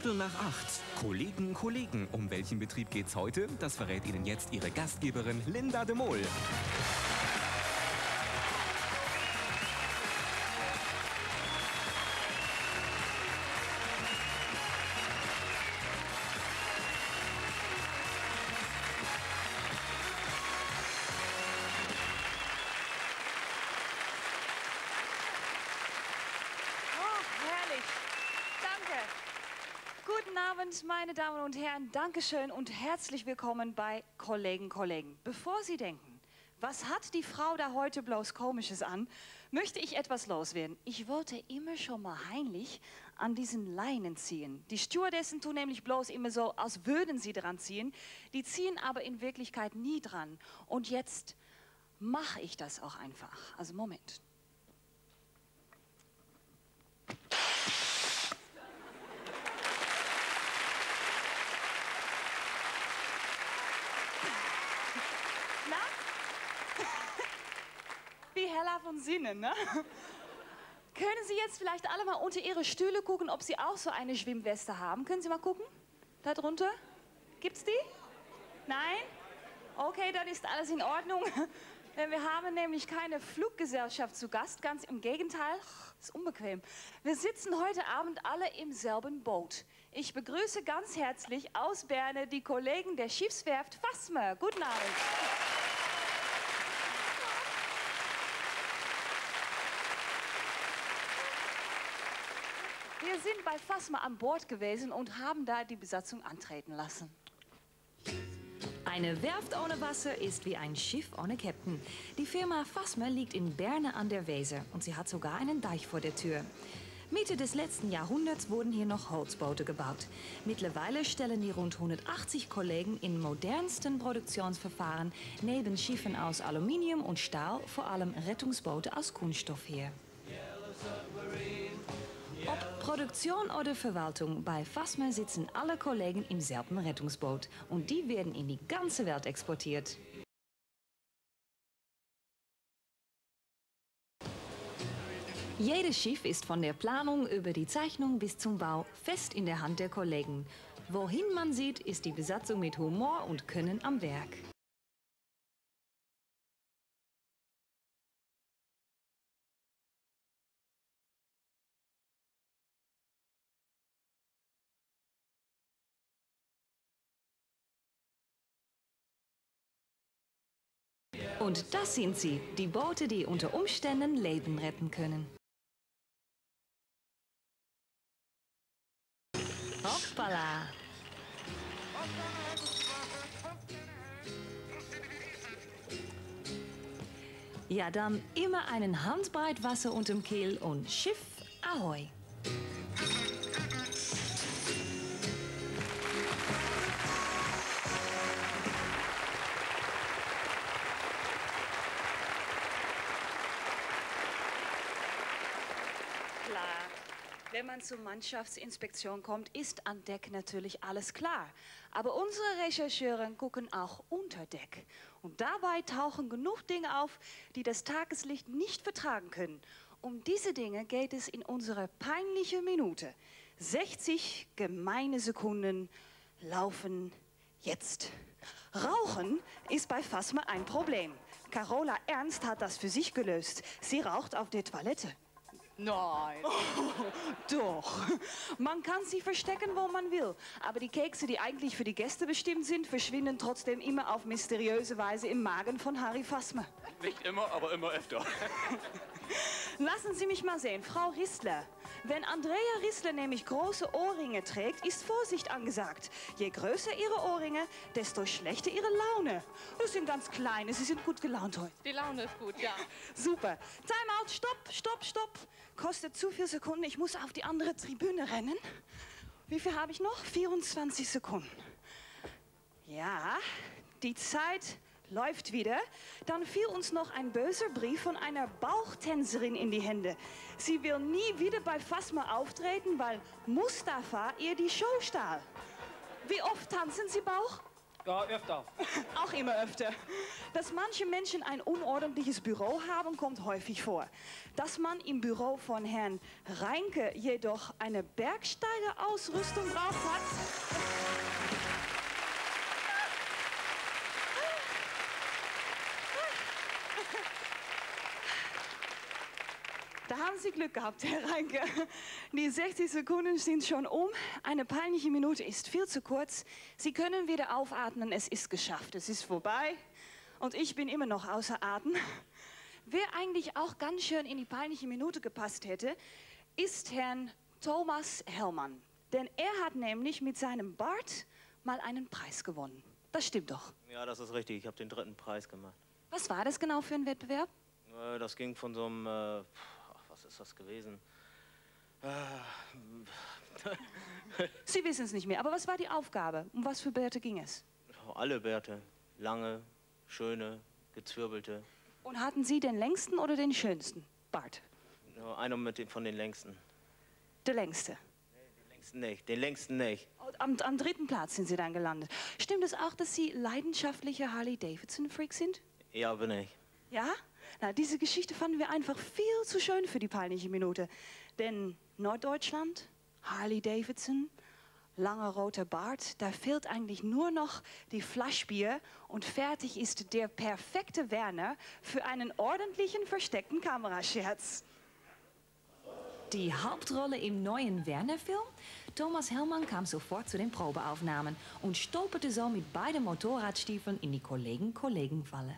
7:15. Kollegen, Kollegen. Um welchen Betrieb geht's heute? Das verrät Ihnen jetzt Ihre Gastgeberin Linda de Mol. Guten Abend, meine Damen und Herren. Dankeschön und herzlich willkommen bei Kollegen, Kollegen. Bevor Sie denken, was hat die Frau da heute bloß Komisches an, möchte ich etwas loswerden. Ich wollte immer schon mal heimlich an diesen Leinen ziehen. Die Stewardessen tun nämlich bloß immer so, als würden sie dran ziehen. Die ziehen aber in Wirklichkeit nie dran. Und jetzt mache ich das auch einfach. Also Moment. Wie heller von Sinnen, ne? Können Sie jetzt vielleicht alle mal unter Ihre Stühle gucken, ob Sie auch so eine Schwimmweste haben? Können Sie mal gucken? Da drunter? Gibt's die? Nein? Okay, dann ist alles in Ordnung. Denn wir haben nämlich keine Fluggesellschaft zu Gast. Ganz im Gegenteil. Ist unbequem. Wir sitzen heute Abend alle im selben Boot. Ich begrüße ganz herzlich aus Berne die Kollegen der Schiffswerft Fasmer. Guten Abend. Wir sind bei Fasmer an Bord gewesen und haben da die Besatzung antreten lassen. Eine Werft ohne Wasser ist wie ein Schiff ohne Captain. Die Firma Fasmer liegt in Berne an der Weser und sie hat sogar einen Deich vor der Tür. Mitte des letzten Jahrhunderts wurden hier noch Holzboote gebaut. Mittlerweile stellen die rund 180 Kollegen in modernsten Produktionsverfahren neben Schiffen aus Aluminium und Stahl vor allem Rettungsboote aus Kunststoff her. Ob Produktion oder Verwaltung, bei Fasmer sitzen alle Kollegen im selben Rettungsboot. Und die werden in die ganze Welt exportiert. Jedes Schiff ist von der Planung über die Zeichnung bis zum Bau fest in der Hand der Kollegen. Wohin man sieht, ist die Besatzung mit Humor und Können am Werk. Und das sind sie, die Boote, die unter Umständen Leben retten können. Hoppala! Ja, dann immer einen Handbreit Wasser unterm Kiel und Schiff Ahoi! Klar, wenn man zur Mannschaftsinspektion kommt, ist an Deck natürlich alles klar. Aber unsere Rechercheure gucken auch unter Deck. Und dabei tauchen genug Dinge auf, die das Tageslicht nicht vertragen können. Um diese Dinge geht es in unserer peinlichen Minute. 60 gemeine Sekunden laufen jetzt. Rauchen ist bei Fasmer ein Problem. Carola Ernst hat das für sich gelöst. Sie raucht auf der Toilette. Nein. Oh, doch. Man kann sie verstecken, wo man will. Aber die Kekse, die eigentlich für die Gäste bestimmt sind, verschwinden trotzdem immer auf mysteriöse Weise im Magen von Harry Fasmer. Nicht immer, aber immer öfter. Lassen Sie mich mal sehen, Frau Rissler. Wenn Andrea Rissler nämlich große Ohrringe trägt, ist Vorsicht angesagt. Je größer Ihre Ohrringe, desto schlechter Ihre Laune. Das sind ganz kleine, Sie sind gut gelaunt heute. Die Laune ist gut, ja. Super. Timeout, stopp, stopp, stopp. Kostet zu viele Sekunden, ich muss auf die andere Tribüne rennen. Wie viel habe ich noch? 24 Sekunden. Ja, die Zeit läuft wieder. Dann fiel uns noch ein böser Brief von einer Bauchtänzerin in die Hände. Sie will nie wieder bei Fasmer auftreten, weil Mustafa ihr die Show stahl. Wie oft tanzen Sie Bauch? Ja, öfter. Auch immer öfter. Dass manche Menschen ein unordentliches Büro haben, kommt häufig vor. Dass man im Büro von Herrn Reinke jedoch eine Bergsteigerausrüstung drauf hat. Da haben Sie Glück gehabt, Herr Reinke. Die 60 Sekunden sind schon um. Eine peinliche Minute ist viel zu kurz. Sie können wieder aufatmen. Es ist geschafft. Es ist vorbei. Und ich bin immer noch außer Atem. Wer eigentlich auch ganz schön in die peinliche Minute gepasst hätte, ist Herrn Thomas Hellmann. Denn er hat nämlich mit seinem Bart mal einen Preis gewonnen. Das stimmt doch. Ja, das ist richtig. Ich habe den 3. Preis gemacht. Was war das genau für ein Wettbewerb? Das ging von so einem... was ist das gewesen? Sie wissen es nicht mehr, aber was war die Aufgabe? Um was für Bärte ging es? Alle Bärte. Lange, schöne, gezwirbelte. Und hatten Sie den längsten oder den schönsten Bart? Ja, einer von den längsten. Der längste? Nee, den längsten nicht. Am 3. Platz sind Sie dann gelandet. Stimmt es auch, dass Sie leidenschaftliche Harley-Davidson-Freak sind? Ja, bin ich. Ja? Na, diese Geschichte fanden wir einfach viel zu schön für die peinliche Minute. Denn Norddeutschland, Harley-Davidson, langer roter Bart, da fehlt eigentlich nur noch die Flaschbier und fertig ist der perfekte Werner für einen ordentlichen versteckten Kamerascherz. Die Hauptrolle im neuen Werner-Film? Thomas Hellmann kam sofort zu den Probeaufnahmen und stolperte so mit beiden Motorradstiefeln in die Kollegen-Falle.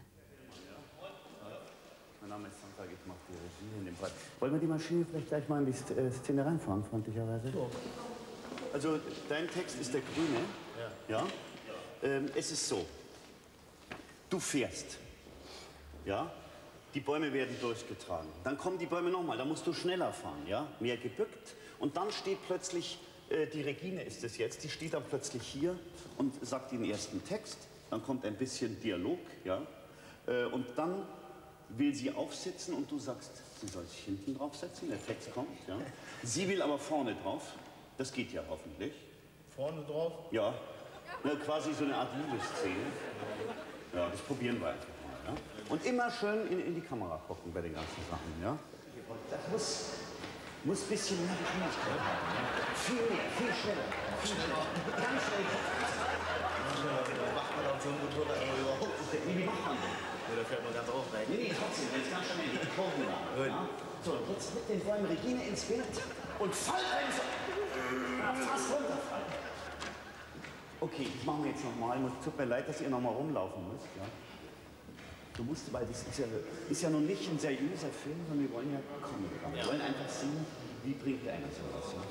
Mein Name ist Sonntag, ich mache die Regie in dem Fall. Wollen wir die Maschine vielleicht gleich mal in die Szene reinfahren, freundlicherweise? So. Also, dein Text ist der grüne. Ja. Es ist so. Du fährst. Ja. Die Bäume werden durchgetragen. Dann kommen die Bäume nochmal, da musst du schneller fahren, ja? Mehr gebückt. Und dann steht plötzlich, die Regine ist es jetzt, die steht dann plötzlich hier und sagt den ersten Text. Dann kommt ein bisschen Dialog, ja? Und dann will sie aufsitzen und du sagst, sie soll sich hinten draufsetzen, der Text kommt, ja? Sie will aber vorne drauf, das geht ja hoffentlich. Vorne drauf? Ja, quasi so eine Art Liebesszene. Ja, das probieren wir einfach mal, ja? Und immer schön in die Kamera gucken bei den ganzen Sachen, ja? Das muss ein bisschen mehr Geschwindigkeit haben, ja? Viel mehr, viel schneller, ganz schnell. Macht man auf so einem Motorrad aber überhaupt nicht. Wie macht man das? Ja, da fährt man ganz aufrecht. Nee, trotzdem, jetzt ganz schnell, die Kurven da. Ja? So, jetzt mit den Bäumen Regine ins Bild und fallt rein, so. Fast runterfallen. Okay, das machen wir jetzt nochmal. Tut mir leid, dass ihr nochmal rumlaufen müsst. Ja? Du musst, weil das ist ja nun nicht ein seriöser Film, sondern wir wollen ja Comedy haben. Wir wollen einfach sehen, wie bringt einer sowas. Ja?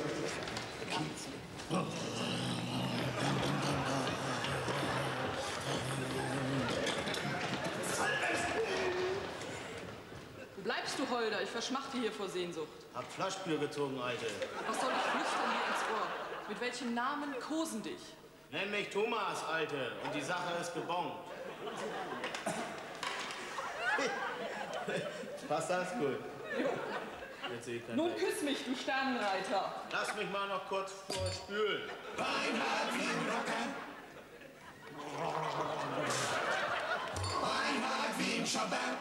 Okay. Bleibst du, Holder? Ich verschmachte hier vor Sehnsucht. Hab Flaschbier gezogen, Alte. Was soll ich flüstern dir ins Ohr? Mit welchem Namen kosen dich? Nenn mich Thomas, Alte. Und die Sache ist gebongt. Passt das gut? Jetzt sehe ich keinen Nun Weg. küss mich, du Sternenreiter. Lass mich mal noch kurz vorspülen. Beinhard wie ein Rocker. Beinhard wie ein Schopper.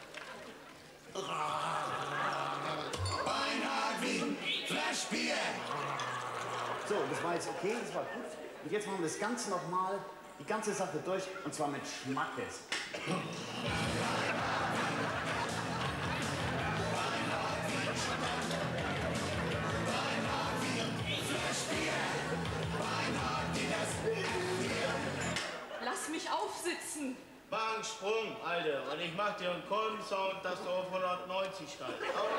Beinhard wie ein Flaschbier. So, das war jetzt okay, das war gut. Und jetzt machen wir das Ganze nochmal, die ganze Sache durch, und zwar mit Schmackes. Lass mich aufsitzen. Bangsprung, Alte. Und ich mach dir einen Kolbensound, dass du auf 190 steigst.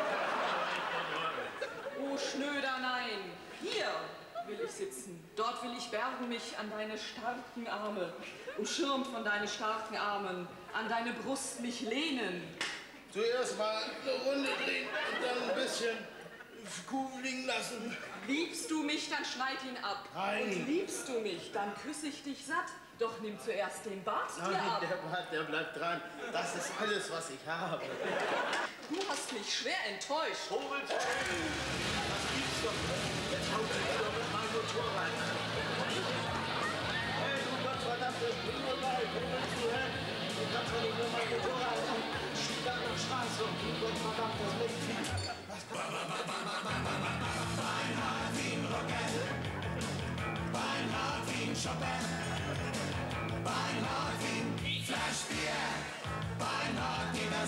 Oh, Schnöder, nein. Hier will ich sitzen. Dort will ich bergen mich an deine starken Arme. Umschirmt von deinen starken Armen. An deine Brust mich lehnen. Zuerst mal eine Runde drehen und dann ein bisschen Kuh liegen lassen. Liebst du mich, dann schneid ihn ab. Nein. Und liebst du mich, dann küsse ich dich satt. Doch nimm zuerst den Bart dir Nein, ab. der bleibt dran. Das ist alles, was ich habe. Du hast mich schwer enttäuscht. Was gibt's doch? Jetzt haut er doch mit meinem Motorrad an. Hey, du Gottverdammt Beinhard wie ein Rocker. Beinhard wie ein Chopin. Beinhard wie ein Flaschbier. Beinhard wie das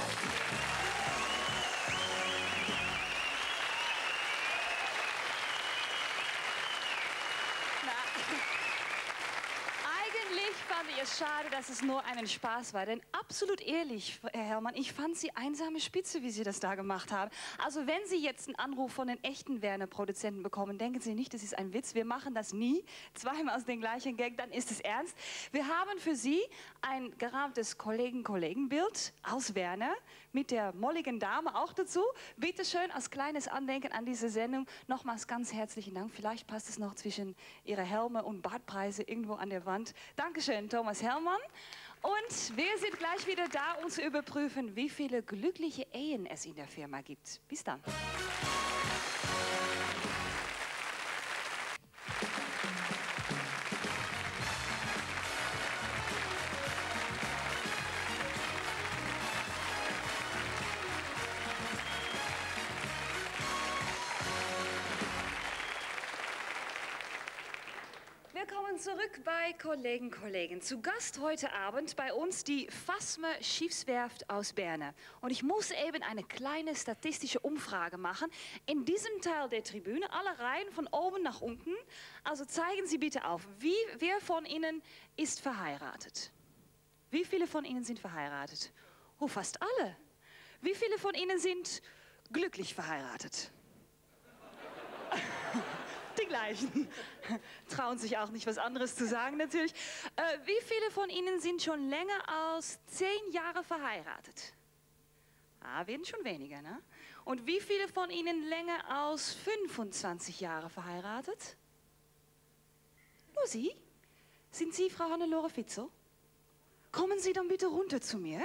Eigentlich fand ich es schade, dass es nur einen Spaß war. Denn absolut ehrlich, Herr Herrmann, ich fand Sie einsame Spitze, wie Sie das da gemacht haben. Also wenn Sie jetzt einen Anruf von den echten Werner-Produzenten bekommen, denken Sie nicht, das ist ein Witz. Wir machen das nie. Zweimal aus dem gleichen Gag, dann ist es ernst. Wir haben für Sie ein gerahmtes Kollegen-Kollegen-Bild aus Werner mit der molligen Dame auch dazu. Bitte schön, als kleines Andenken an diese Sendung nochmals ganz herzlichen Dank. Vielleicht passt es noch zwischen Ihre Helme und Bartpreise irgendwo an der Wand. Dankeschön, Thomas Herrmann. Und wir sind gleich wieder da, um zu überprüfen, wie viele glückliche Ehen es in der Firma gibt. Bis dann. Willkommen zurück bei Kollegen. Zu Gast heute Abend bei uns die Fasmer Schiffswerft aus Berne. Und ich muss eben eine kleine statistische Umfrage machen. In diesem Teil der Tribüne, alle Reihen von oben nach unten. Also zeigen Sie bitte auf, wer von Ihnen ist verheiratet? Wie viele von Ihnen sind verheiratet? Oh, fast alle. Wie viele von Ihnen sind glücklich verheiratet? Die gleichen. Trauen sich auch nicht, was anderes zu sagen, natürlich. Wie viele von Ihnen sind schon länger als 10 Jahre verheiratet? Ah, werden schon weniger, ne? Und wie viele von Ihnen länger als 25 Jahre verheiratet? Nur Sie? Sind Sie Frau Hannelore Fitzel? Kommen Sie dann bitte runter zu mir.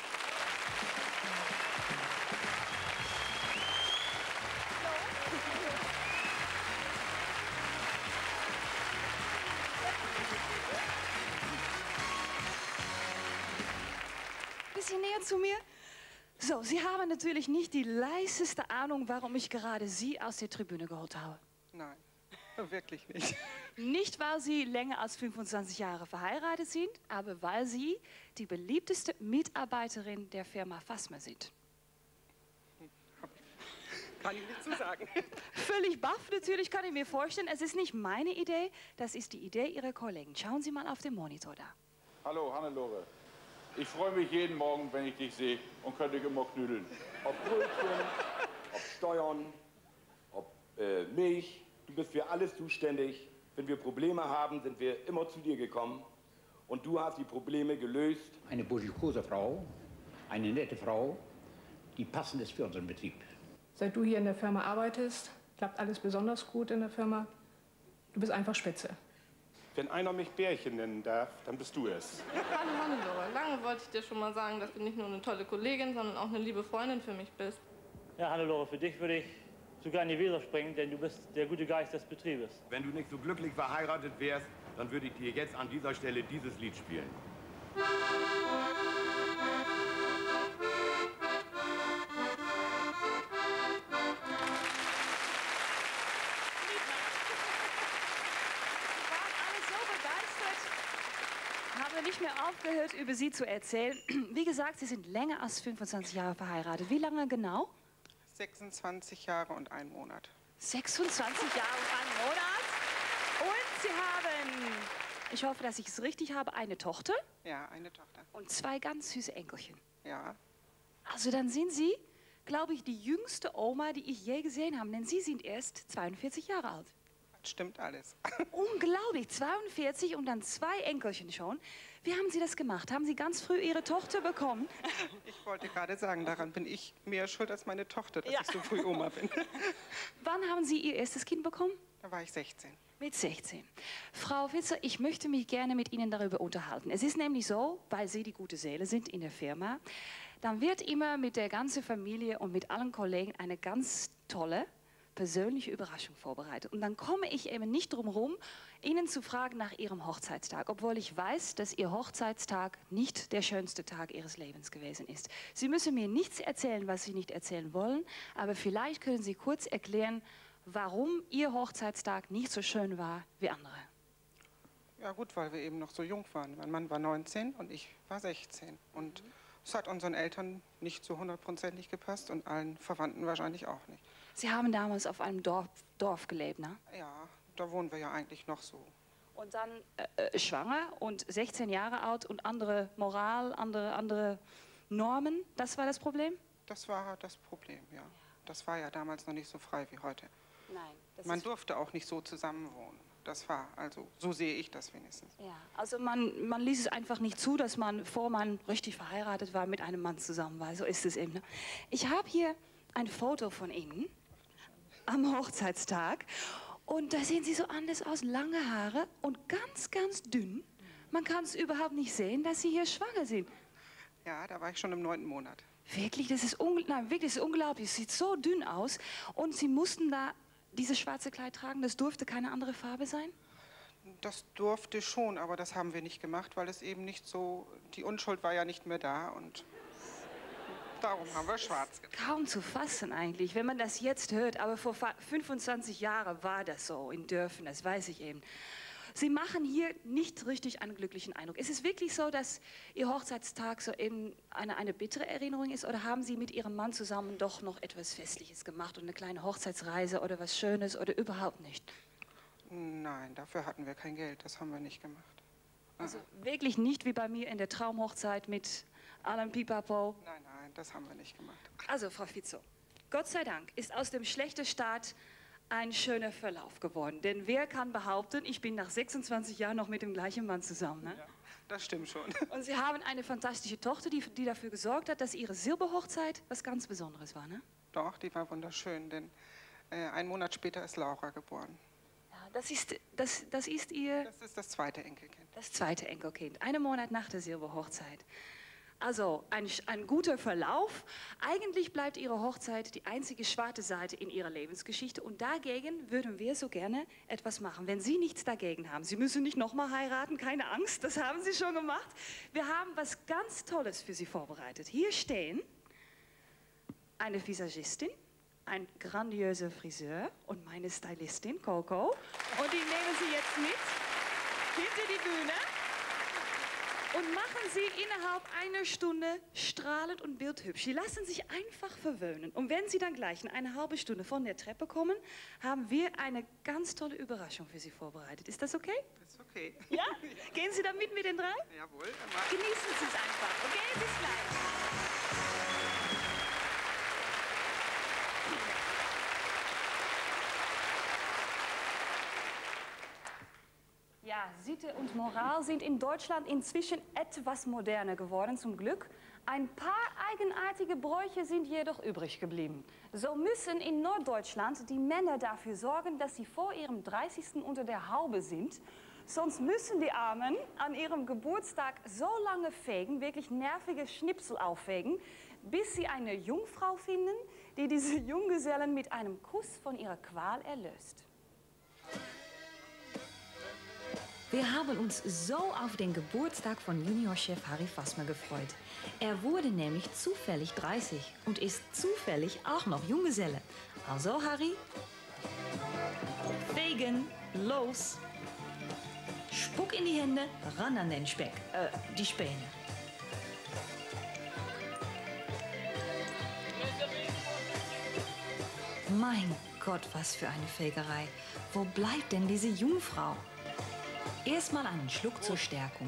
Bisschen näher zu mir. So, Sie haben natürlich nicht die leiseste Ahnung, warum ich gerade Sie aus der Tribüne geholt habe. Nein, wirklich nicht. Nicht, weil Sie länger als 25 Jahre verheiratet sind, aber weil Sie die beliebteste Mitarbeiterin der Firma Fasmer sind. Kann ich nicht zu sagen. Völlig baff natürlich, kann ich mir vorstellen. Es ist nicht meine Idee, das ist die Idee Ihrer Kollegen. Schauen Sie mal auf den Monitor da. Hallo Hannelore. Ich freue mich jeden Morgen, wenn ich dich sehe und könnte dich immer knüdeln. Ob Brötchen, ob Steuern, ob Milch. Du bist für alles zuständig. Wenn wir Probleme haben, sind wir immer zu dir gekommen. Und du hast die Probleme gelöst. Eine burschikose Frau, eine nette Frau, die passend ist für unseren Betrieb. Seit du hier in der Firma arbeitest, klappt alles besonders gut in der Firma. Du bist einfach spitze. Wenn einer mich Bärchen nennen darf, dann bist du es. Hallo Hannelore, lange wollte ich dir schon mal sagen, dass du nicht nur eine tolle Kollegin, sondern auch eine liebe Freundin für mich bist. Ja, Hannelore, für dich würde ich sogar in die Weser springen, denn du bist der gute Geist des Betriebes. Wenn du nicht so glücklich verheiratet wärst, dann würde ich dir jetzt an dieser Stelle dieses Lied spielen. Nicht mehr aufgehört, über Sie zu erzählen. Wie gesagt, Sie sind länger als 25 Jahre verheiratet. Wie lange genau? 26 Jahre und 1 Monat. 26 Jahre und 1 Monat. Und Sie haben, ich hoffe, dass ich es richtig habe, eine Tochter? Ja, eine Tochter. Und 2 ganz süße Enkelchen. Ja. Also dann sind Sie, glaube ich, die jüngste Oma, die ich je gesehen habe. Denn Sie sind erst 42 Jahre alt. Das stimmt alles. Unglaublich, 42 und dann 2 Enkelchen schon. Wie haben Sie das gemacht? Haben Sie ganz früh Ihre Tochter bekommen? Ich wollte gerade sagen, daran bin ich mehr schuld als meine Tochter, dass ich so früh Oma bin. Wann haben Sie Ihr erstes Kind bekommen? Da war ich 16. Mit 16. Frau Fitzer, ich möchte mich gerne mit Ihnen darüber unterhalten. Es ist nämlich so, weil Sie die gute Seele sind in der Firma, dann wird immer mit der ganzen Familie und mit allen Kollegen eine ganz tolle, persönliche Überraschung vorbereitet. Und dann komme ich eben nicht drum herum, Ihnen zu fragen nach Ihrem Hochzeitstag, obwohl ich weiß, dass Ihr Hochzeitstag nicht der schönste Tag Ihres Lebens gewesen ist. Sie müssen mir nichts erzählen, was Sie nicht erzählen wollen, aber vielleicht können Sie kurz erklären, warum Ihr Hochzeitstag nicht so schön war wie andere. Ja gut, weil wir eben noch so jung waren. Mein Mann war 19 und ich war 16. Und es hat unseren Eltern nicht so 100%ig gepasst und allen Verwandten wahrscheinlich auch nicht. Sie haben damals auf einem Dorf gelebt, ne? Ja, da wohnen wir ja eigentlich noch so. Und dann schwanger und 16 Jahre alt und andere Moral, andere Normen, das war das Problem? Das war das Problem, ja. Das war ja damals noch nicht so frei wie heute. Nein. Man durfte auch nicht so zusammenwohnen. Das war, also so sehe ich das wenigstens. Ja, also man ließ es einfach nicht zu, dass man, bevor man richtig verheiratet war, mit einem Mann zusammen war. So ist es eben. Ne? Ich habe hier ein Foto von Ihnen am Hochzeitstag und da sehen Sie so anders aus, lange Haare und ganz, ganz dünn. Man kann es überhaupt nicht sehen, dass Sie hier schwanger sind. Ja, da war ich schon im 9. Monat. Wirklich, das ist unglaublich. Es sieht so dünn aus und Sie mussten da dieses schwarze Kleid tragen, das durfte keine andere Farbe sein? Das durfte schon, aber das haben wir nicht gemacht, weil es eben nicht so, die Unschuld war ja nicht mehr da und darum haben wir schwarz getragen. Kaum zu fassen eigentlich, wenn man das jetzt hört, aber vor 25 Jahren war das so in Dörfern, das weiß ich eben. Sie machen hier nicht richtig einen glücklichen Eindruck. Ist es wirklich so, dass Ihr Hochzeitstag so eben eine bittere Erinnerung ist oder haben Sie mit Ihrem Mann zusammen doch noch etwas Festliches gemacht und eine kleine Hochzeitsreise oder was Schönes oder überhaupt nicht? Nein, dafür hatten wir kein Geld, das haben wir nicht gemacht. Also wirklich nicht wie bei mir in der Traumhochzeit mit allem Pipapo? Nein, das haben wir nicht gemacht. Also, Frau Fitzow, Gott sei Dank ist aus dem schlechten Start ein schöner Verlauf geworden. Denn wer kann behaupten, ich bin nach 26 Jahren noch mit dem gleichen Mann zusammen? Ne? Ja, das stimmt schon. Und Sie haben eine fantastische Tochter, die dafür gesorgt hat, dass Ihre Silberhochzeit was ganz Besonderes war, ne? Doch, die war wunderschön, denn einen Monat später ist Laura geboren. Ja, das ist Ihr... Das ist das zweite Enkelkind. Das zweite Enkelkind, einen Monat nach der Silberhochzeit. Also ein guter Verlauf. Eigentlich bleibt Ihre Hochzeit die einzige schwarze Seite in Ihrer Lebensgeschichte. Und dagegen würden wir so gerne etwas machen, wenn Sie nichts dagegen haben. Sie müssen nicht nochmal heiraten, keine Angst, das haben Sie schon gemacht. Wir haben was ganz Tolles für Sie vorbereitet. Hier stehen eine Visagistin, ein grandiöser Friseur und meine Stylistin Coco. Und die nehmen Sie jetzt mit hinter die Bühne. Und machen Sie innerhalb einer Stunde strahlend und bildhübsch. Sie lassen sich einfach verwöhnen. Und wenn Sie dann gleich in eine halbe Stunde von der Treppe kommen, haben wir eine ganz tolle Überraschung für Sie vorbereitet. Ist das okay? Das ist okay. Ja? Gehen Sie dann mit den drei? Jawohl. Genießen Sie es einfach. Okay, bis gleich. Ja, Sitte und Moral sind in Deutschland inzwischen etwas moderner geworden, zum Glück. Ein paar eigenartige Bräuche sind jedoch übrig geblieben. So müssen in Norddeutschland die Männer dafür sorgen, dass sie vor ihrem 30. unter der Haube sind. Sonst müssen die Armen an ihrem Geburtstag so lange fegen, wirklich nervige Schnipsel auffegen, bis sie eine Jungfrau finden, die diese Junggesellen mit einem Kuss von ihrer Qual erlöst. Wir haben uns so auf den Geburtstag von Juniorchef Harry Fassmer gefreut. Er wurde nämlich zufällig 30 und ist zufällig auch noch Junggeselle. Also, Harry, fegen, los! Spuck in die Hände, ran an den Speck, die Späne. Mein Gott, was für eine Fegerei. Wo bleibt denn diese Jungfrau? Erstmal einen Schluck zur Stärkung.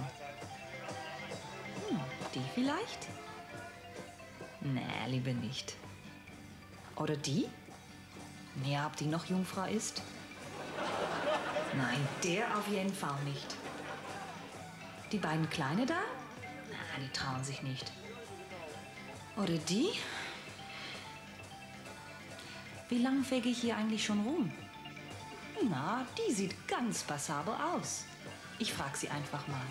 Die vielleicht? Nee, lieber nicht. Oder die? Ja, ob die noch Jungfrau ist? Nein, der auf jeden Fall nicht. Die beiden Kleine da? Na, die trauen sich nicht. Oder die? Wie lange fege ich hier eigentlich schon rum? Na, die sieht ganz passabel aus. Ich frage sie einfach mal.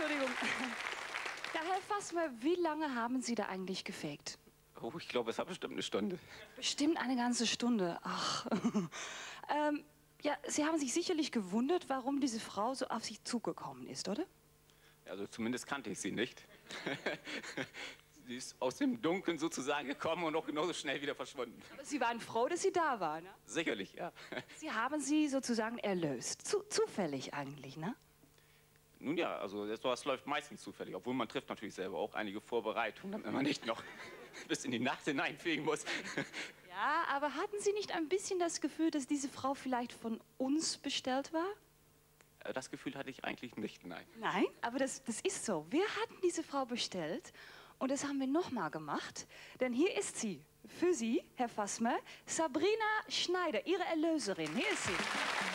Entschuldigung. Ja, Herr Fassmer, wie lange haben Sie da eigentlich gefegt? Oh, ich glaube, es hat bestimmt eine Stunde. Bestimmt eine ganze Stunde. Ach. Ja, Sie haben sich sicherlich gewundert, warum diese Frau so auf Sie zugekommen ist, oder? Also zumindest kannte ich sie nicht. Sie ist aus dem Dunkeln sozusagen gekommen und auch genauso schnell wieder verschwunden. Aber Sie waren froh, dass sie da war, ne? Sicherlich, ja. Sie haben sie sozusagen erlöst. Zufällig eigentlich, ne? Nun ja, also sowas läuft meistens zufällig, obwohl man trifft natürlich selber auch einige Vorbereitungen, damit man nicht noch bis in die Nacht hineinfegen muss. Ja, aber hatten Sie nicht ein bisschen das Gefühl, dass diese Frau vielleicht von uns bestellt war? Das Gefühl hatte ich eigentlich nicht, nein. Nein, aber das ist so. Wir hatten diese Frau bestellt und das haben wir nochmal gemacht. Denn hier ist sie, für Sie, Herr Fassmer, Sabrina Schneider, Ihre Erlöserin. Hier ist sie.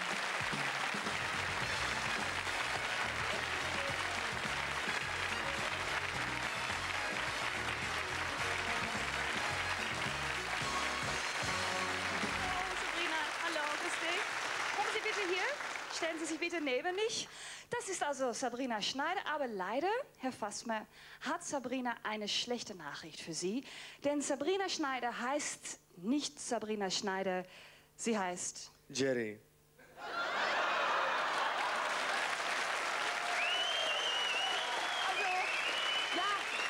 Stellen Sie sich bitte neben mich. Das ist also Sabrina Schneider, aber leider, Herr Fassmer, hat Sabrina eine schlechte Nachricht für Sie. Denn Sabrina Schneider heißt nicht Sabrina Schneider, sie heißt... Jerry. Also, ja...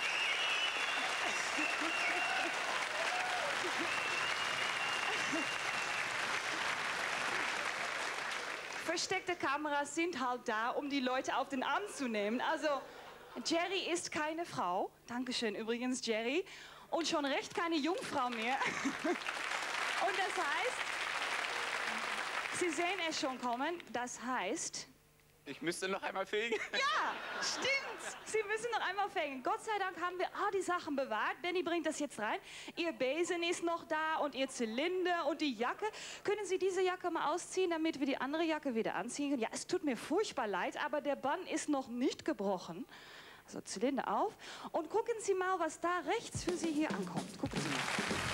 Versteckte Kameras sind halt da, um die Leute auf den Arm zu nehmen. Also, Jerry ist keine Frau. Dankeschön übrigens, Jerry. Und schon recht keine Jungfrau mehr. Und das heißt, Sie sehen es schon kommen, das heißt... Ich müsste noch einmal fegen. Ja, stimmt. Sie müssen noch einmal fegen. Gott sei Dank haben wir die Sachen bewahrt. Benny bringt das jetzt rein. Ihr Besen ist noch da und Ihr Zylinder und die Jacke. Können Sie diese Jacke mal ausziehen, damit wir die andere Jacke wieder anziehen können? Ja, es tut mir furchtbar leid, aber der Bann ist noch nicht gebrochen. Also Zylinder auf. Und gucken Sie mal, was da rechts für Sie hier ankommt. Gucken Sie mal.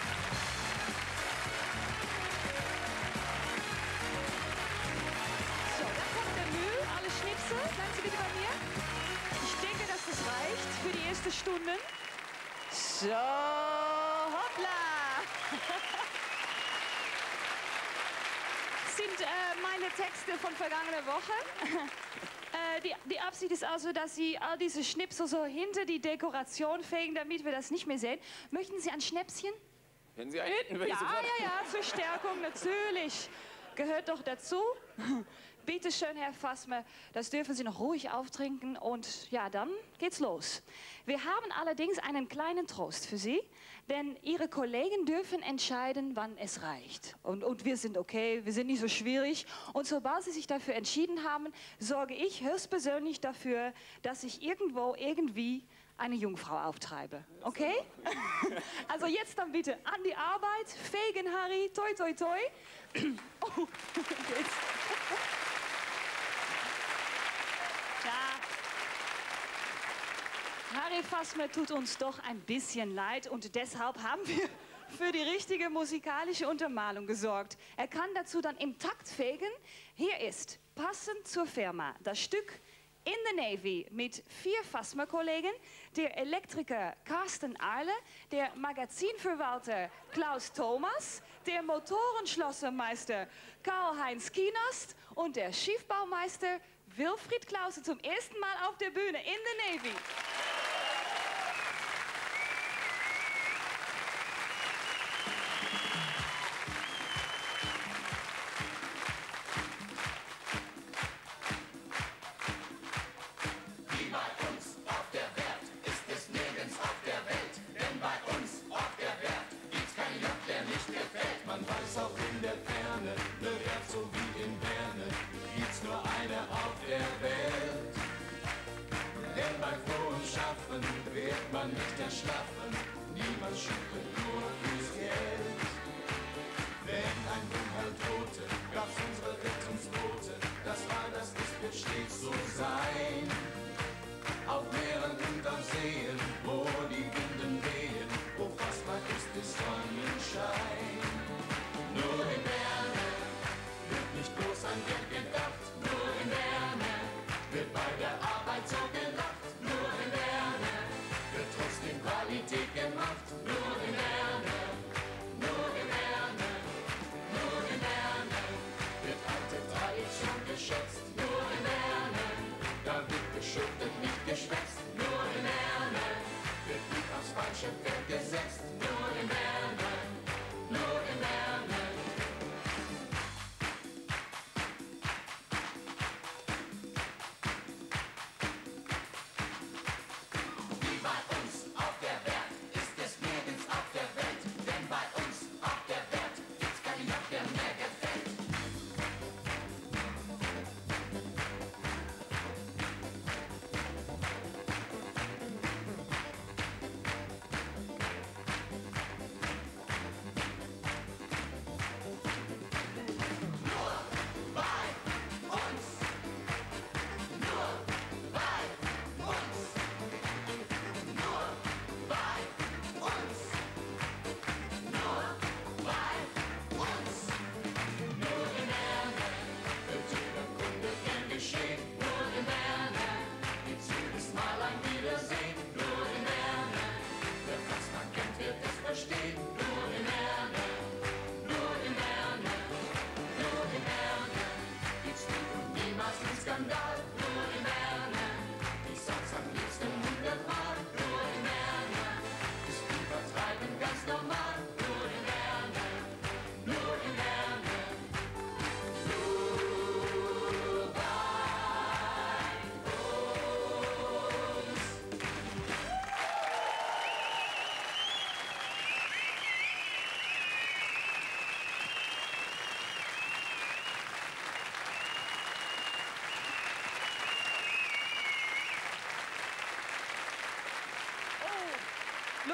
Bleiben Sie bitte bei mir. Ich denke, dass das reicht für die erste Stunde. So, hoppla. Sind meine Texte von vergangener Woche. Die Absicht ist also, dass Sie all diese Schnipsel so hinter die Dekoration fegen, damit wir das nicht mehr sehen. Möchten Sie ein Schnäpschen? Wenn Sie einen hätten, würde ich sofort... Ja, zur Stärkung natürlich. Gehört doch dazu. Bitte schön, Herr Fassmer, das dürfen Sie noch ruhig auftrinken und ja, dann geht's los. Wir haben allerdings einen kleinen Trost für Sie, denn Ihre Kollegen dürfen entscheiden, wann es reicht. Und wir sind okay, wir sind nicht so schwierig. Und sobald Sie sich dafür entschieden haben, sorge ich höchstpersönlich dafür, dass ich irgendwo, irgendwie eine Jungfrau auftreibe. Okay? Also jetzt dann bitte an die Arbeit. Fegen, Harry. Toi, toi, toi. Oh, geht's. Ja. Harry Fassmer tut uns doch ein bisschen leid und deshalb haben wir für die richtige musikalische Untermalung gesorgt. Er kann dazu dann im Takt fegen. Hier ist, passend zur Firma, das Stück In the Navy mit 4 Fassmer-Kollegen, der Elektriker Carsten Ahle, der Magazinverwalter Klaus Thomas, der Motorenschlossermeister Karl-Heinz Kienost und der Schiffbaumeister Wilfried Clausen zum ersten Mal auf der Bühne in the Navy. Wie bei uns auf der Werft ist es nirgends auf der Welt. Denn bei uns auf der Werft gibt's keinen Job, der nicht gefällt. Man weiß auch in der Ferne, ne Werft so wie in Berne, gibt's nur eine auf der Welt. Denn beim frohen Schaffen wird man nicht erschlaffen, niemand schimpft nur fürs Geld. Wenn ein Unheil drohte, gab's unsere Rettungsboote, das war, das ist, wird stets so sein. Auf Meeren und auf Seen, wo die Winden wehen, wo fast mal ist es Sonnenschein. Nur in Berne wird nicht bloß an Geld gedacht, nur in Berne wird bei der Arbeit so gelacht.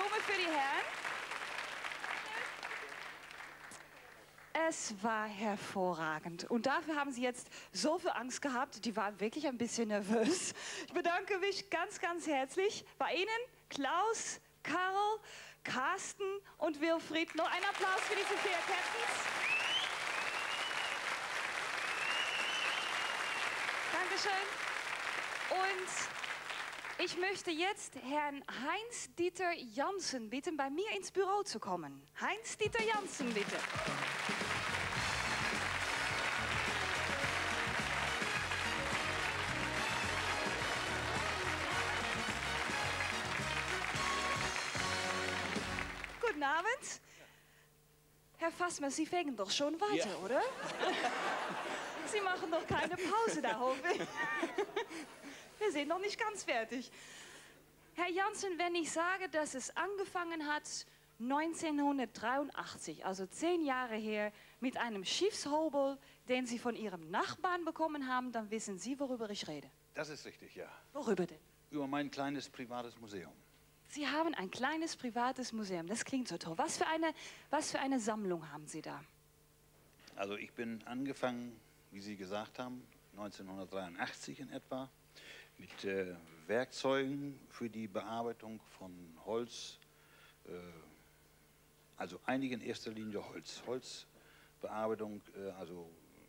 Blume für die Herren. Es war hervorragend. Und dafür haben Sie jetzt so viel Angst gehabt. Die waren wirklich ein bisschen nervös. Ich bedanke mich ganz, ganz herzlich bei Ihnen, Klaus, Karl, Carsten und Wilfried. Noch einen Applaus für diese 4 Captains. Dankeschön. Und ich möchte jetzt Herrn Heinz-Dieter Janssen bitten, bei mir ins Büro zu kommen. Heinz-Dieter Janssen, bitte. Guten Abend. Herr Fassmer, Sie fegen doch schon weiter, ja, oder? Sie machen doch keine Pause da, hoffe ich. Wir sind noch nicht ganz fertig. Herr Janssen, wenn ich sage, dass es angefangen hat 1983, also 10 Jahre her, mit einem Schiffshobel, den Sie von Ihrem Nachbarn bekommen haben, dann wissen Sie, worüber ich rede. Das ist richtig, ja. Worüber denn? Über mein kleines privates Museum. Sie haben ein kleines privates Museum, das klingt so toll. Was für eine Sammlung haben Sie da? Also ich bin angefangen, wie Sie gesagt haben, 1983 in etwa, mit Werkzeugen für die Bearbeitung von Holz, also eigentlich in erster Linie Holz. Holzbearbeitung, also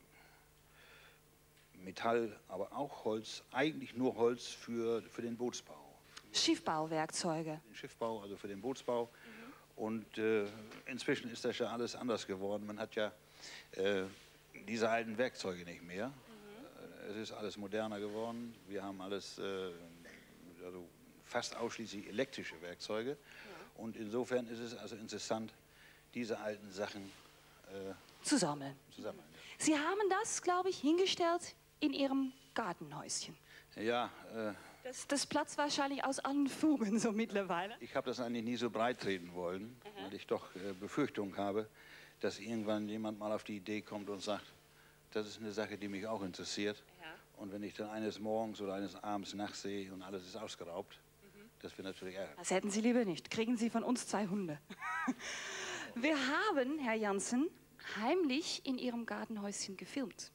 Metall, aber auch Holz, eigentlich nur Holz für den Bootsbau. Schiffbauwerkzeuge. Den Schiffbau, also für den Bootsbau. Und inzwischen ist das ja alles anders geworden. Man hat ja diese alten Werkzeuge nicht mehr. Es ist alles moderner geworden. Wir haben alles, also fast ausschließlich elektrische Werkzeuge. Ja. Und insofern ist es also interessant, diese alten Sachen zu sammeln. Sie haben das, glaube ich, hingestellt in Ihrem Gartenhäuschen. Ja. Das platzt wahrscheinlich aus allen Fugen so mittlerweile. Ich habe das eigentlich nie so breit treten wollen, weil ich doch Befürchtung habe, dass irgendwann jemand mal auf die Idee kommt und sagt, das ist eine Sache, die mich auch interessiert. Ja. Und wenn ich dann eines Morgens oder eines Abends nachsehe und alles ist ausgeraubt, das wird natürlich ärgerlich. Das hätten Sie lieber nicht. Kriegen Sie von uns 2 Hunde. Wir haben, Herr Janssen, heimlich in Ihrem Gartenhäuschen gefilmt.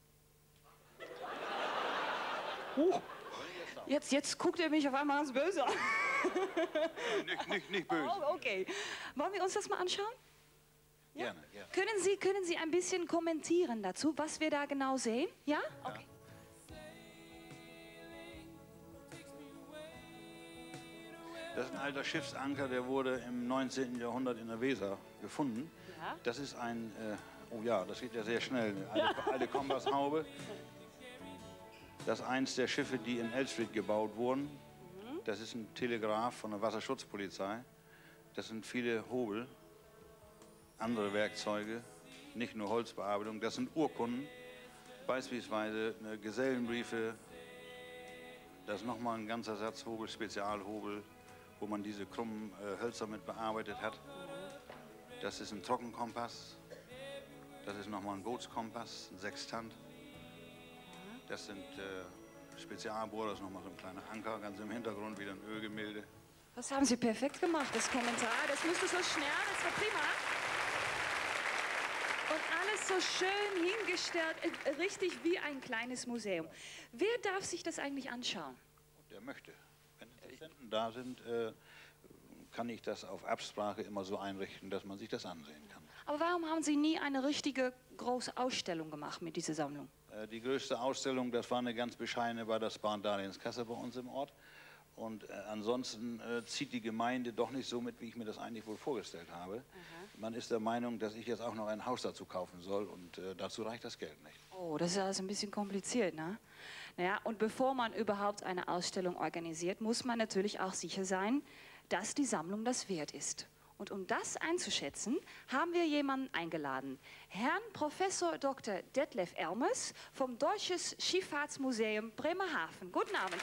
Jetzt guckt er mich auf einmal ganz böse an. Nicht böse. Oh, okay. Wollen wir uns das mal anschauen? Ja? Gerne. Können Sie ein bisschen kommentieren dazu, was wir da genau sehen? Ja? Okay. Das ist ein alter Schiffsanker, der wurde im 19. Jahrhundert in der Weser gefunden. Ja. Das ist ein, oh ja, das geht ja sehr schnell, eine alte Kompasshaube. Das ist eins der Schiffe, die in Elsfried gebaut wurden. Das ist ein Telegraph von der Wasserschutzpolizei. Das sind viele Hobel, andere Werkzeuge, nicht nur Holzbearbeitung. Das sind Urkunden, beispielsweise Gesellenbriefe. Das ist nochmal ein ganzer Satz Hobel, Spezialhobel, wo man diese krummen Hölzer mit bearbeitet hat. Das ist ein Trockenkompass. Das ist nochmal ein Bootskompass, ein Sextant. Das sind Spezialbohrer, das ist nochmal so ein kleiner Anker, ganz im Hintergrund wieder ein Ölgemälde. Das haben Sie perfekt gemacht, das Kommentar. Das musste so schnell, das war prima. Und alles so schön hingestellt, richtig wie ein kleines Museum. Wer darf sich das eigentlich anschauen? Der möchte. Wenn Interessenten da sind, kann ich das auf Absprache immer so einrichten, dass man sich das ansehen kann. Aber warum haben Sie nie eine richtige große Ausstellung gemacht mit dieser Sammlung? Die größte Ausstellung, das war eine ganz bescheidene bei der Spahn-Darlehenskasse bei uns im Ort. Und ansonsten zieht die Gemeinde doch nicht so mit, wie ich mir das eigentlich wohl vorgestellt habe. Aha. Man ist der Meinung, dass ich jetzt auch noch ein Haus dazu kaufen soll und dazu reicht das Geld nicht. Oh, das ist also ein bisschen kompliziert, ne? Naja, und bevor man überhaupt eine Ausstellung organisiert, muss man natürlich auch sicher sein, dass die Sammlung das wert ist. Und um das einzuschätzen, haben wir jemanden eingeladen. Herrn Professor Dr. Detlef Elmes vom Deutsches Schifffahrtsmuseum Bremerhaven. Guten Abend.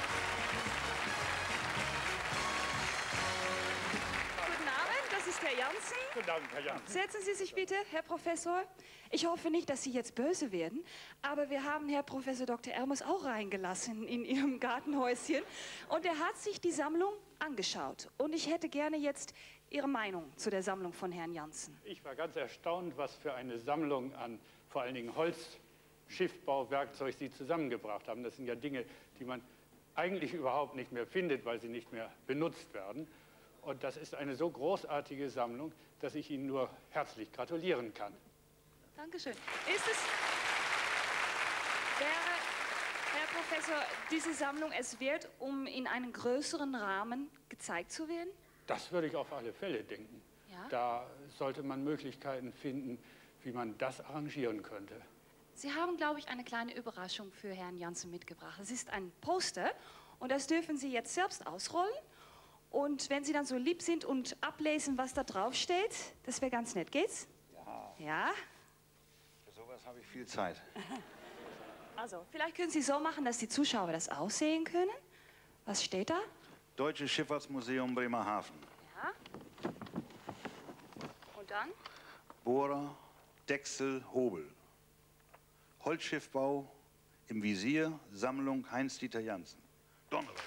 Guten Abend, das ist Herr Janssen. Janssen? Guten Abend, Herr Janssen. Setzen Sie sich bitte, Herr Professor. Ich hoffe nicht, dass Sie jetzt böse werden, aber wir haben Herr Professor Dr. Ermes auch reingelassen in Ihrem Gartenhäuschen und er hat sich die Sammlung angeschaut. Und ich hätte gerne jetzt Ihre Meinung zu der Sammlung von Herrn Janssen. Ich war ganz erstaunt, was für eine Sammlung an vor allen Dingen Holzschiffbauwerkzeug Sie zusammengebracht haben. Das sind ja Dinge, die man eigentlich überhaupt nicht mehr findet, weil sie nicht mehr benutzt werden. Und das ist eine so großartige Sammlung, dass ich Ihnen nur herzlich gratulieren kann. Dankeschön. Wäre, Herr Professor, diese Sammlung es wert, um in einem größeren Rahmen gezeigt zu werden? Das würde ich auf alle Fälle denken. Ja? Da sollte man Möglichkeiten finden, wie man das arrangieren könnte. Sie haben, glaube ich, eine kleine Überraschung für Herrn Janssen mitgebracht. Es ist ein Poster und das dürfen Sie jetzt selbst ausrollen. Und wenn Sie dann so lieb sind und ablesen, was da drauf steht, das wäre ganz nett. Geht's? Ja. Ja? Für sowas habe ich viel Zeit. Also, vielleicht können Sie so machen, dass die Zuschauer das auch sehen können. Was steht da? Deutsches Schifffahrtsmuseum Bremerhaven. Ja. Und dann? Bohrer, Dechsel, Hobel. Holzschiffbau im Visier, Sammlung Heinz-Dieter Janssen. Donnerwetter.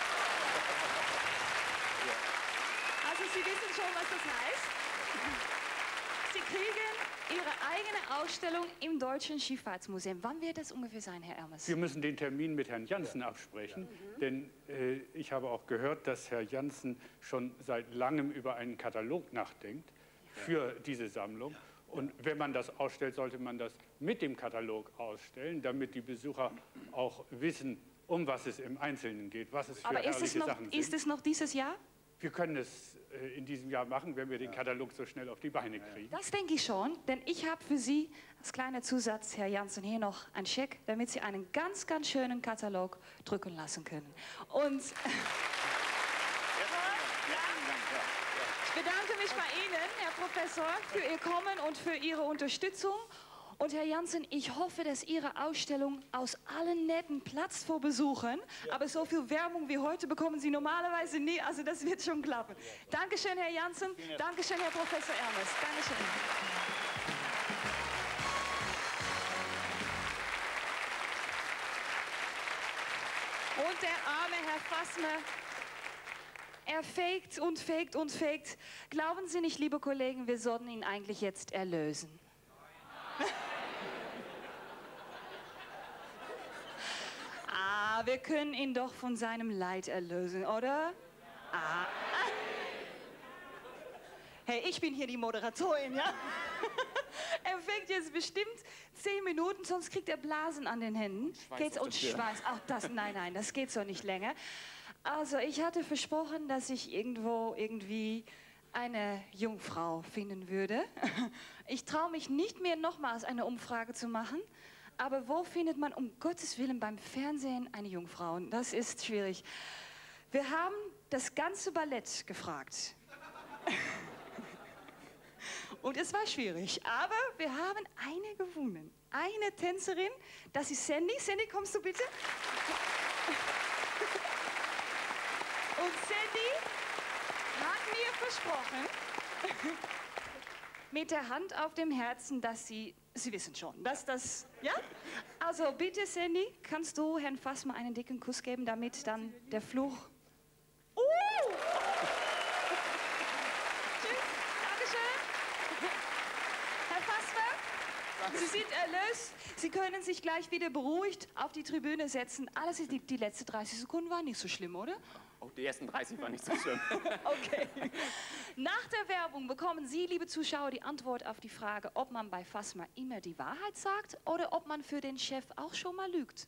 Also Sie wissen schon, was das heißt. Sie kriegen Ihre eigene Ausstellung im Deutschen Schifffahrtsmuseum. Wann wird das ungefähr sein, Herr Ermes? Wir müssen den Termin mit Herrn Janssen absprechen, denn ich habe auch gehört, dass Herr Janssen schon seit langem über einen Katalog nachdenkt für diese Sammlung. Und wenn man das ausstellt, sollte man das mit dem Katalog ausstellen, damit die Besucher auch wissen, um was es im Einzelnen geht, was es für herrliche Sachen sind. Ist es noch dieses Jahr? Wir können es in diesem Jahr machen, wenn wir den Katalog so schnell auf die Beine kriegen. Das denke ich schon, denn ich habe für Sie als kleiner Zusatz, Herr Janssen, hier noch einen Scheck, damit Sie einen ganz, ganz schönen Katalog drücken lassen können. Und ich bedanke mich bei Ihnen, Herr Professor, für Ihr Kommen und für Ihre Unterstützung. Und Herr Janssen, ich hoffe, dass Ihre Ausstellung aus allen Nähten platzt vor Besuchern. Ja. Aber so viel Werbung wie heute bekommen Sie normalerweise nie. Also das wird schon klappen. Ja. Dankeschön, Herr Janssen. Dankeschön, Herr Professor Ermes. Dankeschön. Und der arme Herr Fassmer, er faked und faked und faked. Glauben Sie nicht, liebe Kollegen, wir sollten ihn eigentlich jetzt erlösen? Wir können ihn doch von seinem Leid erlösen, oder? Hey, ich bin hier die Moderatorin, ja? Er fängt jetzt bestimmt 10 Minuten, sonst kriegt er Blasen an den Händen. Geht's und Schweiß. Ach, nein, das geht so nicht länger. Also, ich hatte versprochen, dass ich irgendwie eine Jungfrau finden würde. Ich traue mich nicht mehr, nochmals eine Umfrage zu machen. Aber wo findet man um Gottes Willen beim Fernsehen eine Jungfrau? Das ist schwierig. Wir haben das ganze Ballett gefragt. Und es war schwierig. Aber wir haben eine gewonnen. Eine Tänzerin, das ist Sandy. Sandy, kommst du bitte? Und Sandy hat mir versprochen, mit der Hand auf dem Herzen, dass Sie wissen schon, dass das, ja? Also bitte, Sandy, kannst du Herrn Fassmer einen dicken Kuss geben, damit dann der Fluch... Tschüss, Dankeschön. Herr Fassmer, Sie sind erlöst. Sie können sich gleich wieder beruhigt auf die Tribüne setzen. Alles, die letzten 30 Sekunden waren nicht so schlimm, oder? Auch die ersten 30 waren nicht so schlimm. Okay. Nach der Werbung bekommen Sie, liebe Zuschauer, die Antwort auf die Frage, ob man bei Fassmer immer die Wahrheit sagt oder ob man für den Chef auch schon mal lügt.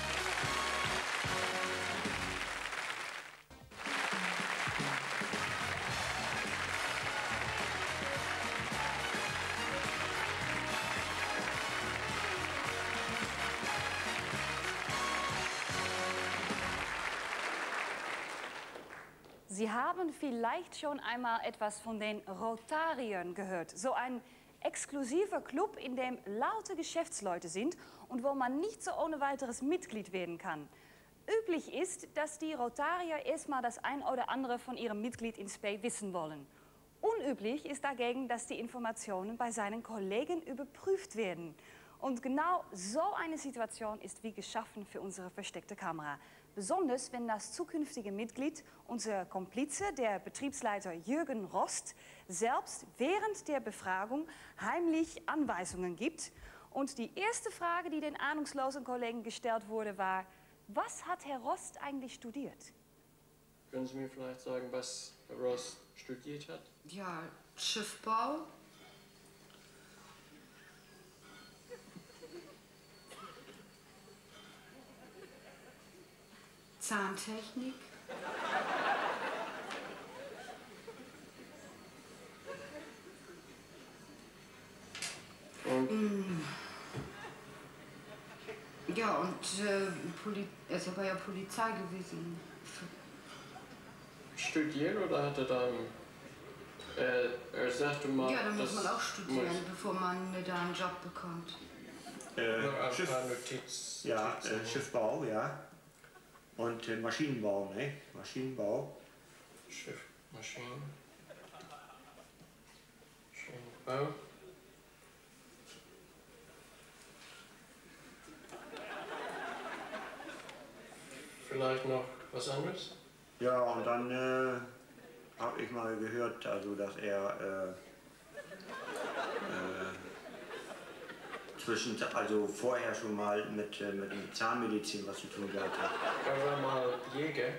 Sie haben vielleicht schon einmal etwas von den Rotariern gehört. So ein exklusiver Club, in dem laute Geschäftsleute sind und wo man nicht so ohne weiteres Mitglied werden kann. Üblich ist, dass die Rotarier erstmal das ein oder andere von ihrem Mitglied in Spey wissen wollen. Unüblich ist dagegen, dass die Informationen bei seinen Kollegen überprüft werden. Und genau so eine Situation ist wie geschaffen für unsere versteckte Kamera. Besonders wenn das zukünftige Mitglied, unser Komplize, der Betriebsleiter Jürgen Rost, selbst während der Befragung heimlich Anweisungen gibt. Und die erste Frage, die den ahnungslosen Kollegen gestellt wurde, war: Was hat Herr Rost eigentlich studiert? Können Sie mir vielleicht sagen, was Herr Rost studiert hat? Ja, Schiffbau. Zahntechnik. Und? Ja, und er ist ja bei der Polizei gewesen. Studiert oder hat er dann... Er sagte mal... Ja, dann muss man auch studieren, bevor man da einen Job bekommt. Schiffbau, ja. Und Maschinenbau, ne? Maschinenbau. Maschinenbau. Vielleicht noch was anderes? Ja, und dann habe ich mal gehört, also dass er also vorher schon mal mit Zahnmedizin was zu tun gehabt hat. Er war mal Jäger.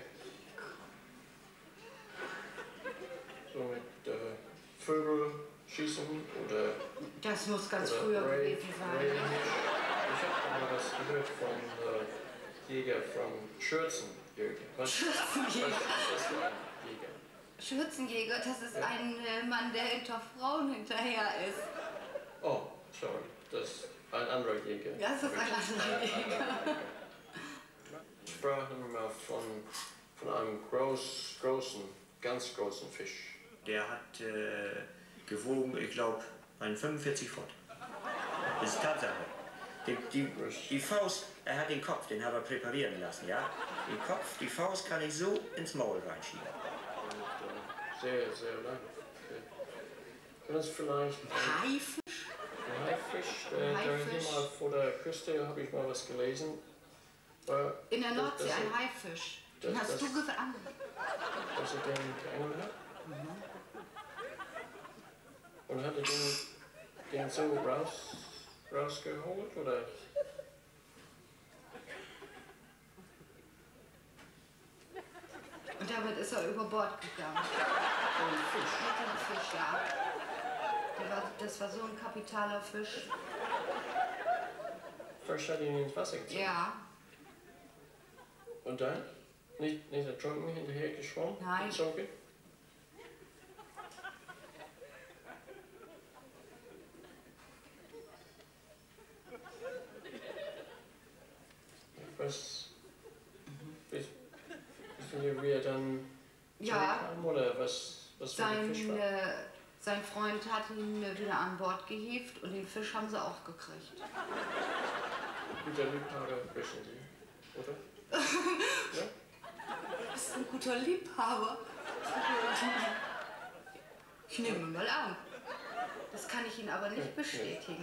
So mit Vögel schießen oder... Das muss ganz früher gewesen sein. Ich habe mal was gehört von Jäger, von Schürzenjäger. Schürzenjäger? Schürzenjäger, das ist ein Mann, der hinter Frauen hinterher ist. Oh, sorry, das ist ein anderer Jäger. Das ist ein anderer Jäger. Ich sprach mal von einem ganz großen Fisch. Der hat gewogen, ich glaube, 45 Pfund. Das ist Tatsache. Die Faust, er hat den Kopf, den hat er präparieren lassen, ja? Den Kopf, die Faust kann ich so ins Maul reinschieben. Sehr, sehr lang. Okay. Können Sie vielleicht... Haifisch? Haifisch, hier mal vor der Küste habe ich mal was gelesen. In der Nordsee, ein Haifisch. Den hast du gefangen. Dass er den geangelt hat? Und hat er den so rausgeholt, oder? Und damit ist er über Bord gegangen. Mit dem Fisch, ja. Das war so ein kapitaler Fisch. Fisch hat ihn ins Wasser gezogen? Ja. Und dann? Nicht ertrunken, hinterher geschwommen? Nein. Gezogen? Wissen wir dann zurückkam, oder was für ein Fisch war? Sein Freund hat ihn wieder an Bord gehievt und den Fisch haben sie auch gekriegt. Guter Liebhaber wissen Sie, oder? Ja? Du bist ein guter Liebhaber. Ich nehme mal an. Das kann ich Ihnen aber nicht bestätigen.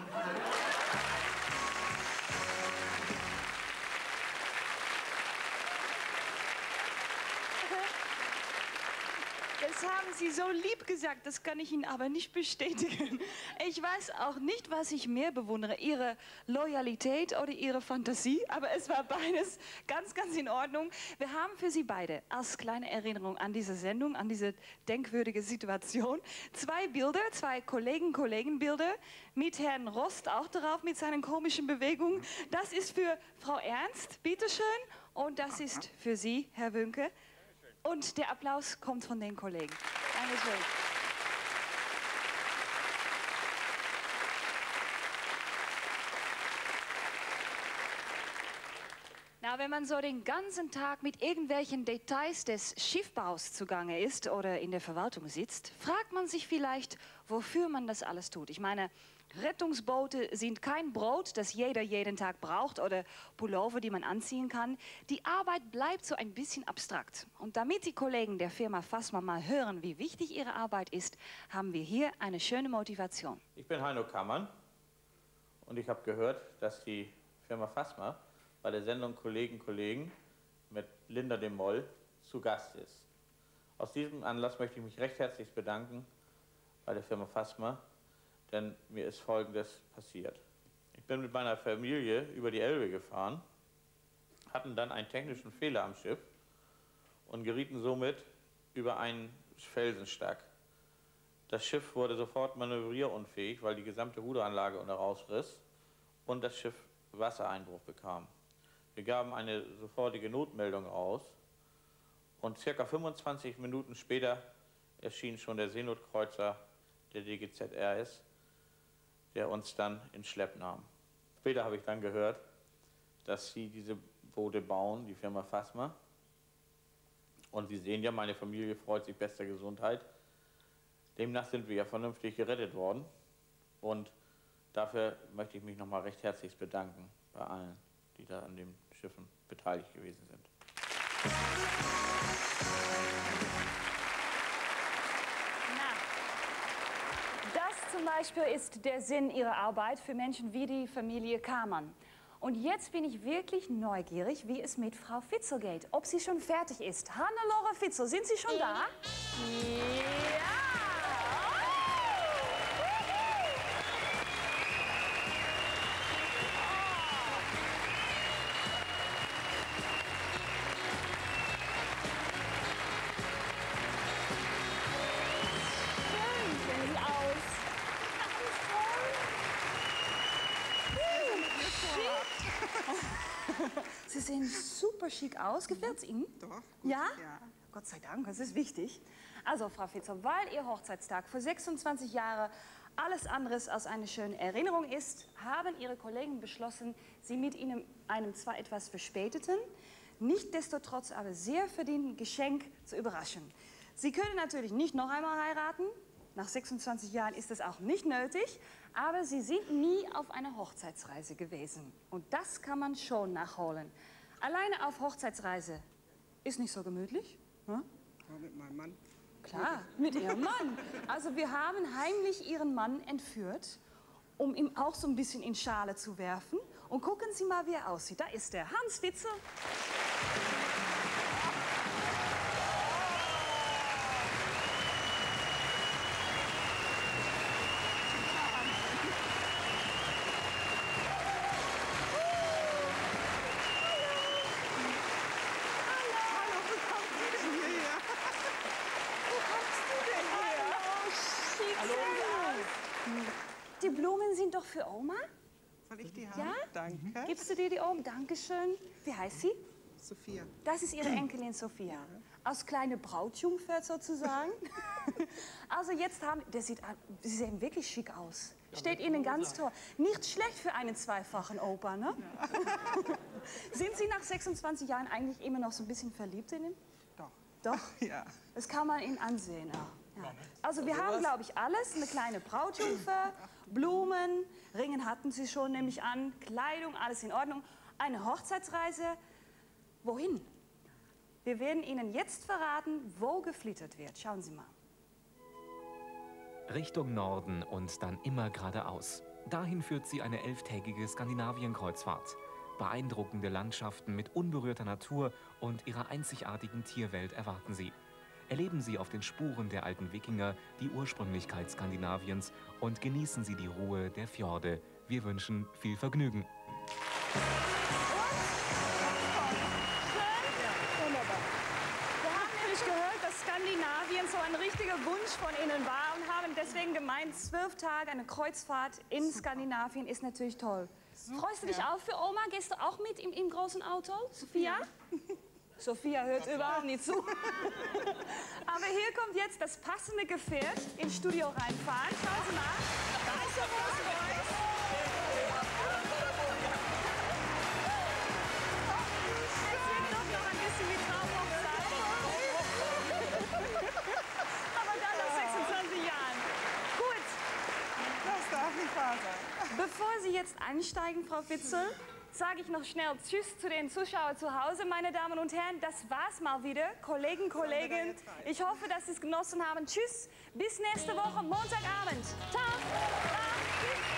Das haben Sie so lieb gesagt, das kann ich Ihnen aber nicht bestätigen. Ich weiß auch nicht, was ich mehr bewundere, Ihre Loyalität oder Ihre Fantasie, aber es war beides ganz, ganz in Ordnung. Wir haben für Sie beide als kleine Erinnerung an diese Sendung, an diese denkwürdige Situation, 2 Bilder, 2 Kollegenbilder mit Herrn Rost auch darauf, mit seinen komischen Bewegungen. Das ist für Frau Ernst, bitteschön, und das ist für Sie, Herr Wünke. Und der Applaus kommt von den Kollegen. Dankeschön. Na, wenn man so den ganzen Tag mit irgendwelchen Details des Schiffbaus zugange ist oder in der Verwaltung sitzt, fragt man sich vielleicht, wofür man das alles tut. Ich meine, Rettungsboote sind kein Brot, das jeder jeden Tag braucht oder Pullover, die man anziehen kann. Die Arbeit bleibt so ein bisschen abstrakt. Und damit die Kollegen der Firma Fassmer mal hören, wie wichtig ihre Arbeit ist, haben wir hier eine schöne Motivation. Ich bin Heino Kammann und ich habe gehört, dass die Firma Fassmer bei der Sendung Kollegen mit Linda de Mol zu Gast ist. Aus diesem Anlass möchte ich mich recht herzlich bedanken bei der Firma Fassmer, denn mir ist Folgendes passiert. Ich bin mit meiner Familie über die Elbe gefahren, hatten dann einen technischen Fehler am Schiff und gerieten somit über einen Felsenstack. Das Schiff wurde sofort manövrierunfähig, weil die gesamte Ruderanlage rausriss und das Schiff Wassereinbruch bekam. Wir gaben eine sofortige Notmeldung aus und ca. 25 Minuten später erschien schon der Seenotkreuzer der DGZ-RS, der uns dann in Schlepp nahm. Später habe ich dann gehört, dass sie diese Boote bauen, die Firma Fassmer. Und Sie sehen ja, meine Familie freut sich bester Gesundheit. Demnach sind wir ja vernünftig gerettet worden. Und dafür möchte ich mich nochmal recht herzlich bedanken bei allen, die da an den Schiffen beteiligt gewesen sind. Das zum Beispiel ist der Sinn Ihrer Arbeit für Menschen wie die Familie Kammann. Und jetzt bin ich wirklich neugierig, wie es mit Frau Fitzo geht. Ob sie schon fertig ist. Hannelore Fitzo, sind Sie schon da? Ja! Sie sehen super schick aus. Gefällt es Ihnen? Doch. Gut, ja? Ja. Gott sei Dank, das ist wichtig. Also, Frau Fitzo, weil Ihr Hochzeitstag vor 26 Jahren alles anderes als eine schöne Erinnerung ist, haben Ihre Kollegen beschlossen, Sie mit Ihnen einem zwar etwas verspäteten, nichtsdestotrotz aber sehr verdienten Geschenk zu überraschen. Sie können natürlich nicht noch einmal heiraten. Nach 26 Jahren ist das auch nicht nötig. Aber Sie sind nie auf einer Hochzeitsreise gewesen. Und das kann man schon nachholen. Alleine auf Hochzeitsreise ist nicht so gemütlich. Hm? Ja, mit meinem Mann. Klar, mit Ihrem Mann. Also wir haben heimlich Ihren Mann entführt, um ihn auch so ein bisschen in Schale zu werfen. Und gucken Sie mal, wie er aussieht. Da ist der Hans Fitzo. Die Blumen sind doch für Oma? Soll ich die haben? Ja? Danke. Gibst du dir die Oma? Dankeschön. Wie heißt sie? Sophia. Das ist Ihre Enkelin Sophia. Als kleine Brautjungfer sozusagen. Also jetzt haben... Sie sehen wirklich schick aus. Steht Ihnen ganz toll. Nicht schlecht für einen zweifachen Opa, ne? Ja. Sind Sie nach 26 Jahren eigentlich immer noch so ein bisschen verliebt in ihn? Doch. Doch? Ja. Das kann man Ihnen ansehen, ja. Ja. Also wir haben, glaube ich, alles. Eine kleine Brautjungfer, Blumen, Ringen hatten Sie schon, nehme ich an, Kleidung, alles in Ordnung. Eine Hochzeitsreise. Wohin? Wir werden Ihnen jetzt verraten, wo geflittert wird. Schauen Sie mal. Richtung Norden und dann immer geradeaus. Dahin führt sie eine 11-tägige Skandinavien-Kreuzfahrt. Beeindruckende Landschaften mit unberührter Natur und ihrer einzigartigen Tierwelt erwarten Sie. Erleben Sie auf den Spuren der alten Wikinger die Ursprünglichkeit Skandinaviens und genießen Sie die Ruhe der Fjorde. Wir wünschen viel Vergnügen. Wir haben nämlich gehört, dass Skandinavien so ein richtiger Wunsch von Ihnen war und haben deswegen gemeint, 12 Tage eine Kreuzfahrt in Skandinavien ist natürlich toll. Super. Freust du dich auch für Oma? Gehst du auch mit im großen Auto, Sophia? Sophia hört überhaupt nicht zu. Aber hier kommt jetzt das passende Gefährt ins Studio reinfahren. Schauen Sie mal. Da ist der Rolls-Royce. Es wird doch noch ein bisschen wie Traumhochzeit. Aber dann nach 26 Jahren. Gut. Das darf nicht wahr sein. einsteigen, Frau Witzel, sage ich noch schnell Tschüss zu den Zuschauern zu Hause, meine Damen und Herren. Das war's mal wieder. Kollegen, Kolleginnen, ich hoffe, dass Sie es genossen haben. Tschüss, bis nächste Woche, Montagabend. Ciao. Tschüss.